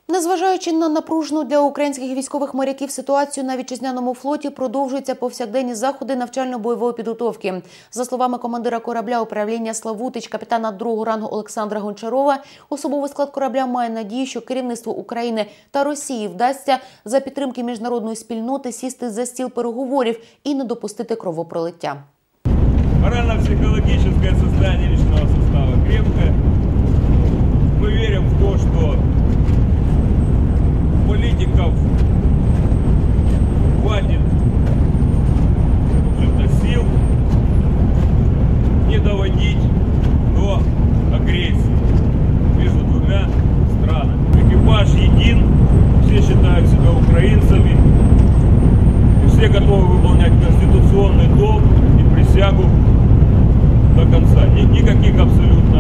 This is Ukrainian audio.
Незважаючи на напружену для українських військових моряків ситуацію на вітчизняному флоті, продовжуються повсякденні заходи навчально-бойової підготовки. За словами командира корабля управління «Славутич», капітана 2-го рангу Олександра Гончарова, особовий склад корабля має надію, що керівництву України та Росії вдасться за підтримки міжнародної спільноти сісти за стіл переговорів і не допустити кровопролиття. Морально-психологическое состояние личного состава крепкое. Мы верим в то, что политиков хватит сил не доводить до агрессии между двумя странами. Экипаж един, все считают себя украинцами, и все готовы выполнять конституционный долг и присягу до конца. Никаких абсолютно